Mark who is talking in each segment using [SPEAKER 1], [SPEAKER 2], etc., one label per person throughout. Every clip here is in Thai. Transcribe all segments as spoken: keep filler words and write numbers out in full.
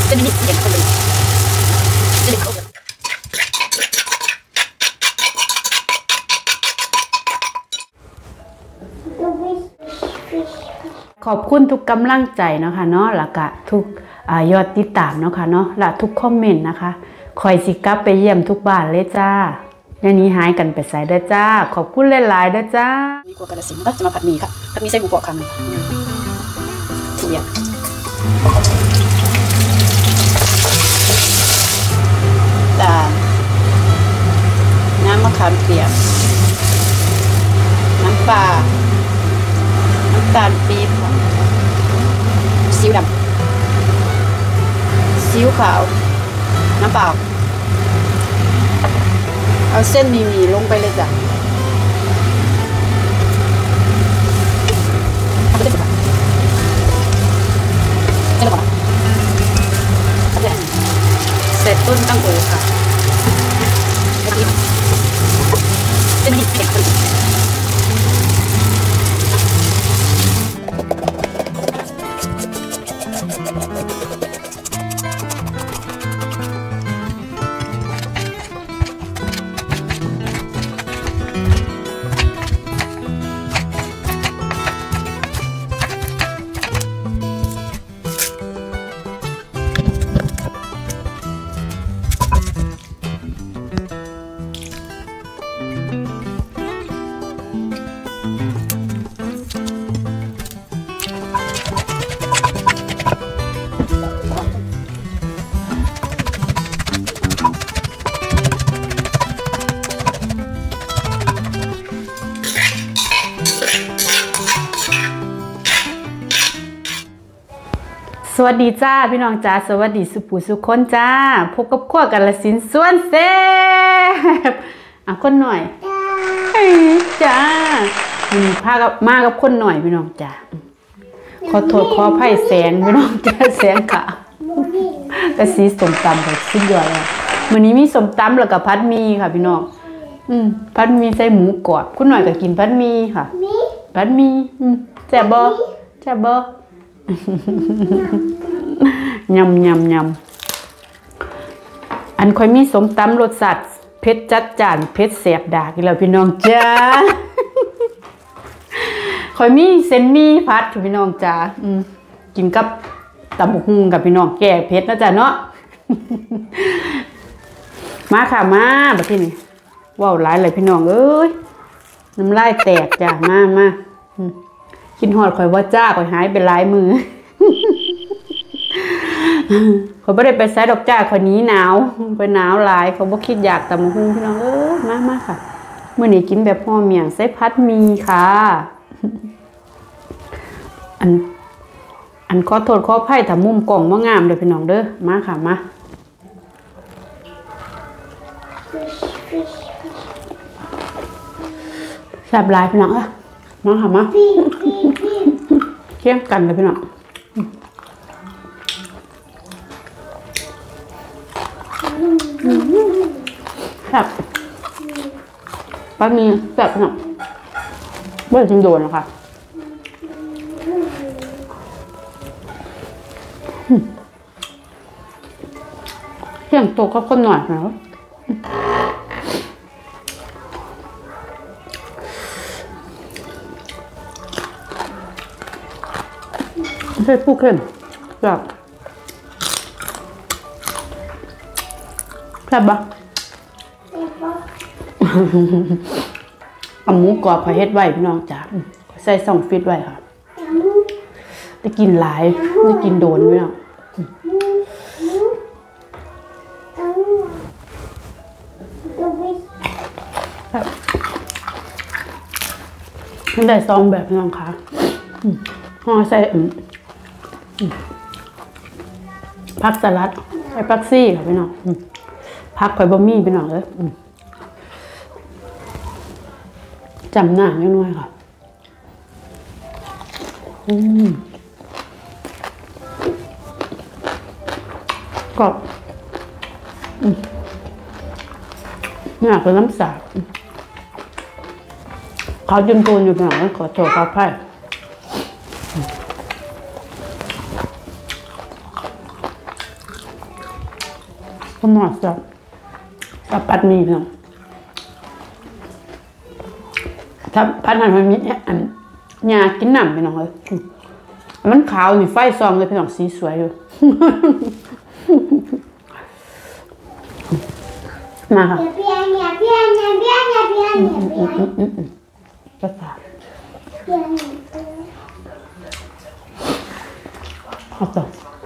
[SPEAKER 1] 这里面点后面，这里后面。ขอบคุณทุกกำลังใจเนาะค่ะเนาะแล้วก็ทุกยอดติดตามเนาะค่ะเนาะและทุกคอมเมนต์นะคะคอยสิกลับไปเยี่ยมทุกบ้านเลยจ้าอย่างนี้หายกันไปใส่ได้จ้าขอบคุณหลายๆด้วยจ้ามีกัวกระสินก็จะมาผัดหมี่ค่ะผัดหมี่ใส่หมูกรอบคำเทียมตาลน้ำมะขามเปียกน้ำปลาน้ำตาลปี๊บซีอิ๊วดำซีอิ๊วขาวน้ำเปล่าเอาเส้นหมี่ๆลงไปเลยจ้ะทำเส้นก่อนเส้นก่อนเสร็จต้นตั้งโอค่ะเส้นหมี่เผ็ดสวัสดีจ้าพี่น้องจ้าสวัสดีสุปูสุคนจ้าพบกับขั้วกันละสินส่วนเซฟอ่ะคนหน่อยจ้าพากับมากับคนหน่อยพี่น้องจ้าขอโทษขออภัยแสงพี่น้องจ้าแสงขาวแต่สีสมตำแบบสุดยอดเลยวันนี้มีสมตำแล้วก็พัดมีค่ะพี่น้องอืมพัดมีใส่หมูกรอบคุณหน่อยก็กินพัดมีค่ะพัดมีอืมแซ่บบ่แซ่บบ่ยำยำยำอันค่อยมีสมตำรสสัตว์เผ็ดจัดจานเผ็ดแสบดากอีกแล้วพี่น้องจ้าค่อยมีเส้นมีพัดพี่น้องจ้าอืมกินกับตำบักหุ่งกับพี่น้องแก่เผ็ดนะจ๊ะเนาะมาค่ะมาบัดทีนี้ว้าวหลายเลยพี่น้องเอ้ยน้ำลายแตกจ้ามามากินหอดข่อยว่าจ้าข่อยหายไปหลายมือเขาไม่ได้ไปใส่ดอกจ้าข่อยนี้หนาวไปหนาวหลายเขาบ่คิดอยากตำบักหุ่งพี่น้องเอ้ยมามาค่ะเมื่อนี้กินแบบห่อเมี่ยงใส่พัดมีค่ะอันอันขอโทษขออภัยถ้ามุมกล่องบ่งามเลยพี่น้องเด้อมาค่ะมาแซ่บหลายพี่น้องเอ้ยมาค่ะมาเคี่ยงกันเลยพี่น้องแบบป้ามีแบบเนาะไม่ถึงโดนหรอกค่ะเที่ยงโตก็คนหน่อยแล้วใช่ผู้เข้มแบบแบบบ้าเอาหมูกรอบเขาเฮ็ดไว้พี่น้องจ้าใส่ส่องฟิตไว้ค่ะได้กินหลายได้กินโดนพี่น้องมันได้ซองแบบพี่น้องค่ะห่อใส่ผักสลัดใส่ผักซี่ค่ะพี่น้องผักข่อยบะหมี่พี่น้องเลยจำหน้าไม่น้อยค่ะอืมกรอบเนี่ยคือน้ำสาบเขาจุนปูนอยู่หน่อยขอโทษขออภัยก็หน่อยสับสับปัดมีเนาะถ้าพันหันมันมีอันยากินหนำไปหน่อยมันขาวนี่ไฟซองเลยพี่น้องสีสวยอยู่มาค่ะเพียงเนี่ยเพียงเนี่ยเพียงเนี่ยเพียงเนี่ยเพียงภาษาเพียงเอาต่อ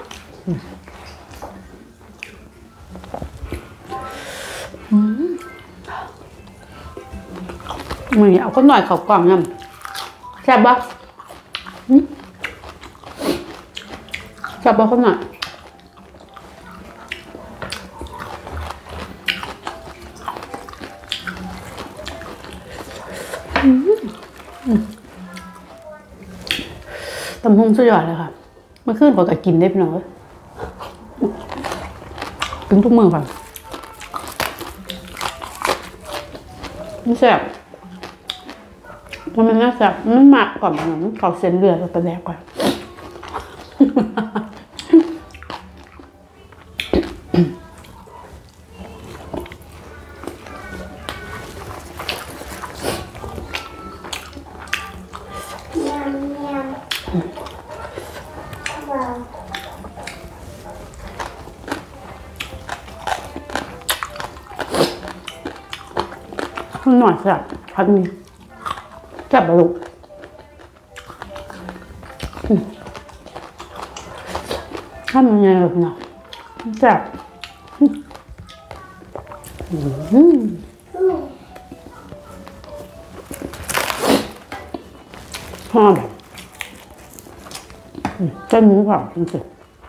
[SPEAKER 1] มือเอาก็หน่อยเขากล่องนั่นแซ่บปะแซ่บปะเขาหน่อยตำพุงสุดยอดเลยค่ะเมื่อคืนพอกับกินได้พี่น้องเลยกินทุกมื้อค่ะมันแซ่บมันน่าแซ่บมันหมักก่อนมันเขาเส้นเลือดไปแล้วก่อนหน่อยแซ่บพัดมีแซ่บลูกทำยังไงลูกเนาะแซ่บหอมแบบเส้นหมูกรอบจริง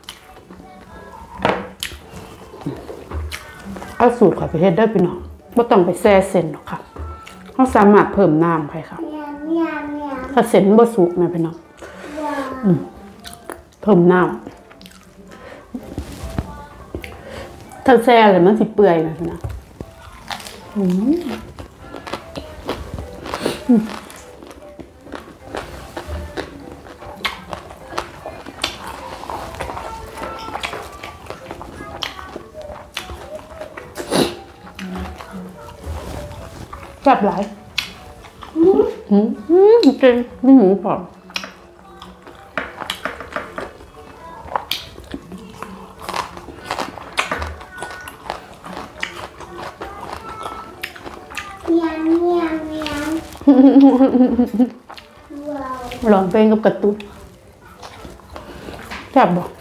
[SPEAKER 1] ๆเอาสูตรขอไปเฮ็ดได้พี่น้องไม่ต้องไปแช่เส้นหรอกค่ะเขาสามารถเพิ่มน้ำไปค่ะถ้าเส้นบ่สุกนะพี่น้องเพิ่มน้ำถ้าแช่เลยมันสิเปื่อยนะพี่น้องแซ่บหลายอืมอืมจริงนี่หมูกรอบลองเพลงกับกระตุ้นแซ่บบ่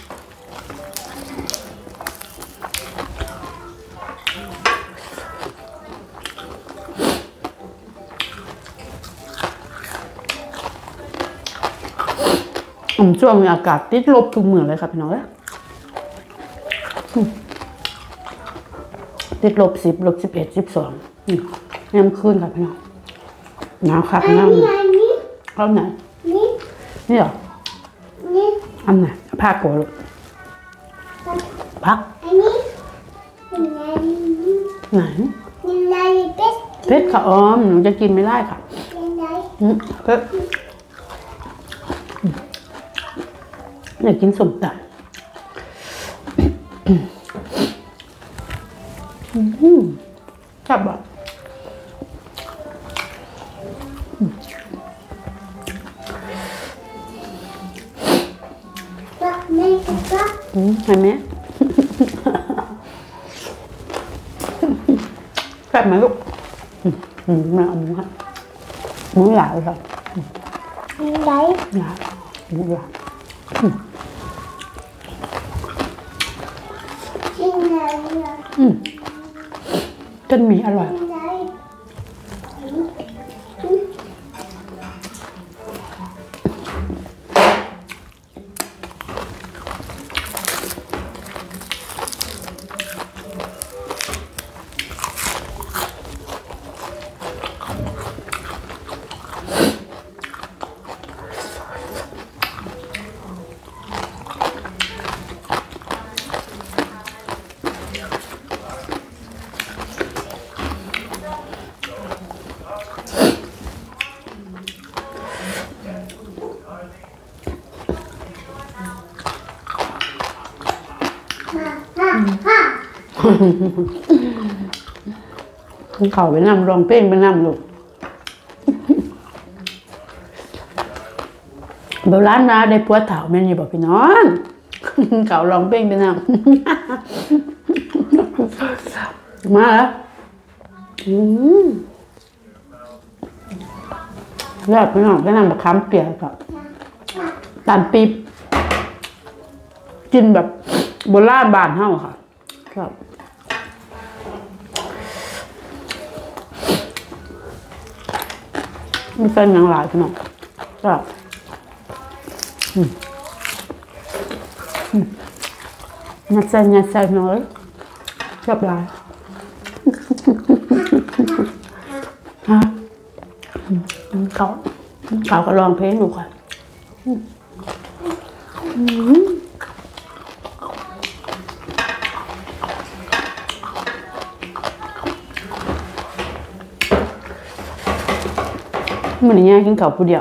[SPEAKER 1] ช่วงนี้อากาศติดลบทุกเมืองเลยค่ะพี่น้องติดลบสิบลบสิบเอ็ดสิบสองนี่ยขึ้นค่ะพี่น้องหนาวค่ะพี่น้องเอาไหนนี่เหรออันไหนผ้าโกลูกพักไหนเพชรค่ะอ๋อหนูจะกินไม่ได้ค่ะเพชรอยากกินสมตำจับอ่ะเห็นไหมจับไหมลูกมาเอาหมูค่ะหมูหลายค่ะหมูหลายหลายหมูหลายอืมจนมีอร่อยเขาไปนำรองเพลงไปนำลูกโบราณนะได้ผัวเฒ่าแม่นอยู่บอกพี่น้องเขาลองเพลงไปนำมาแล้วแล้วพี่น้องไปนำแบบค้ำเปียกกับตาลปี๊บกินแบบโบราณบ้านเฮาค่ะครับมีเป็นอย่างหลายพี่น้องครับนัดใส่นัดใส่น้อยชอบหลายฮะเขาเขาก็ลองเพลงดูค่ะมันนี่กินข้าวผู้เดียว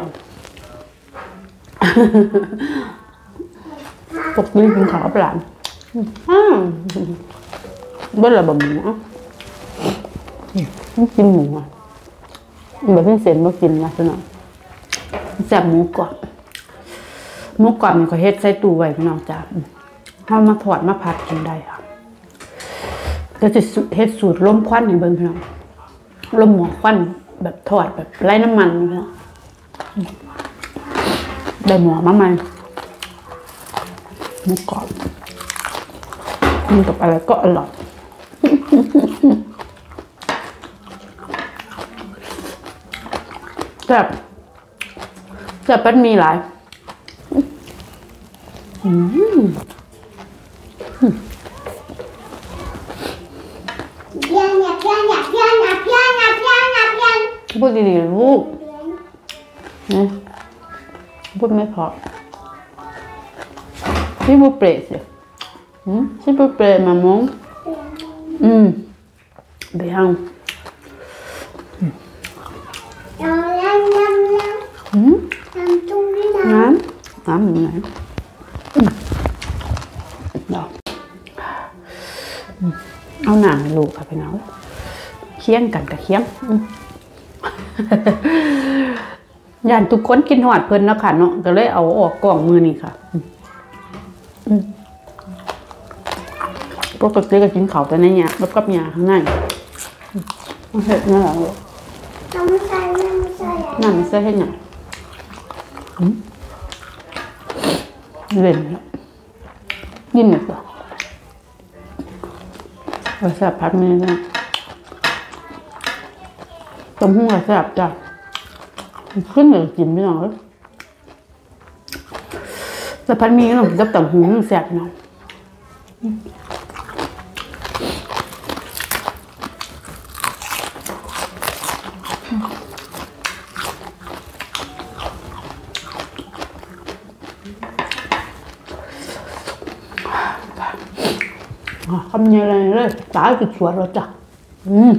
[SPEAKER 1] ปกติกินข้าวกับหลานเบิ้ลละบะหมี่อ่ะกินหมูอ่ะแบบที่เส้นมากินนะสนองแซ่บหมูกรอบหมูกรอบนี่ก็เฮ็ดใส่ตู้ไว้พี่น้องจ้าเอามาถอดมาผัดกินได้ค่ะก็จะเฮ็ดสูตรล้มควันให้เบิ่งพี่น้องล้มหมูควันแบบทอดแบบไร้น้ำมันพี่น้องได้หมูมาใหม่หมูกรอบกินกับอะไรก็อร่อยแบบแบบมันมีหลายพูดดีๆลูกนะพูดไม่พอพี่พูดเปรตสิพี่พูดเปรตมามองอืมเบียงน้ำน้ำอยู่ไหนดอกเอาหนังลูกค่ะพี่น้องเคี่ยงกันกับเคี่ยงย่านทุกคนกินหอดเพิ่นแล้วค่ะเนาะก็เลยเอาออกกล่องมือนี่ค่ะปกติก็กินข้าวแต่ในเนี่ยแล้วก็มีข้างในเห็ดนี่แหละลูกน้ำไม่ใส่ไม่ใส่น้ำไม่ใส่เห็ดเนี่ยเล่นยินหนึ่งตัวเราแซ่บพัดมือนะต้มหูเราแซ่บจ้ะขึ้นเลยกินไม่หน่อยแต่พัดมีก็ต้องกินกับต้มหูแซ่บเนาะทำยังไงเลยตาจุดสวยแล้วจ้ะอืม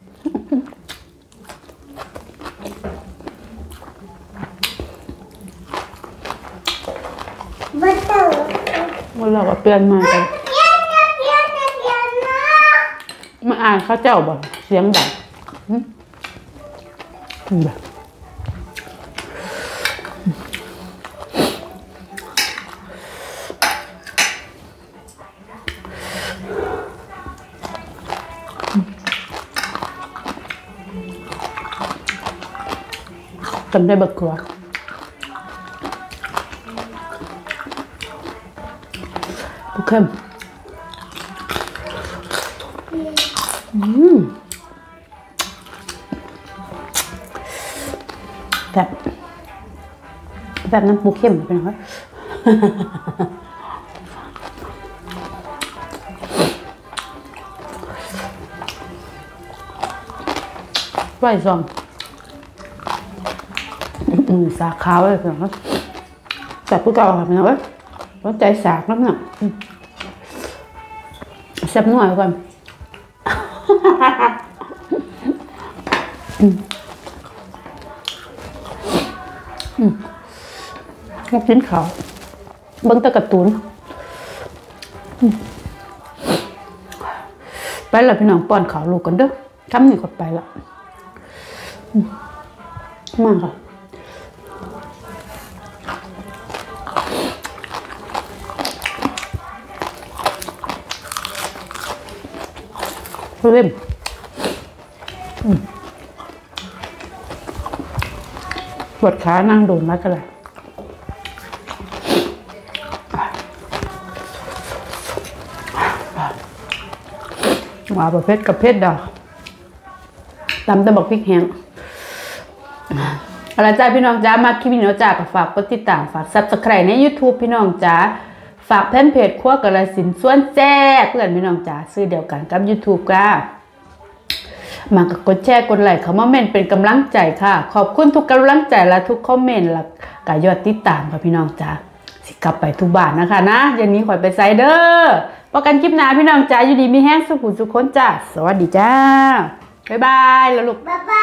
[SPEAKER 1] วันเราก็เปลี่ยนมาเลยไม่อ่านข้าเจ้าบ่เสียงดังแบบจำได้บักเกลือบุกเข้มอืมแบบแบบน้ำปูเข้มเป็นไงไหวซองสาขาวเลยเพื่อนแต่พวกเราแบบนี้เว้ยต้องใจสากแล้วเนี่ยแซ่บหน่อยก่อนมากินข้าวเบิ้งตะกระตุนไปแล้วพี่น้องป้อนขาวลูกกันเด้อคำนี้กดไปละมากค่ะเล่มปวดขานั่งโดนมากกันเลยว่าประเภทกับเพชรดอกตำตะบอกพริกแห้งอะไรจ้าพี่น้องจ้ามาคลิปนี้เนาะจ้าก็ฝากกดติดตามฝากซับสไครต์ใน YouTube พี่น้องจ้าฝากแฟนเพจครัวกาฬสินธุ์ส่วนแจ้เพื่อนพี่น้องจ้าซื้อเดียวกันกับ YouTube ก้ามาก็กดแชร์กดไลค์เขามาเมนเป็นกำลังใจค่ะขอบคุณทุกกำลังใจและทุกคอมเมนต์และกายอดติดตามค่ะพี่น้องจ้าสิกลับไปทุกบ้านนะคะนะเย็นนี้ขอไปไซเดอร์พบกันคลิปหน้าพี่น้องจ้าอยู่ดีมีแห้งสุขุสุขคนจ้าสวัสดีจ้าบ๊ายบายแล้วลูกบ๊ายบาย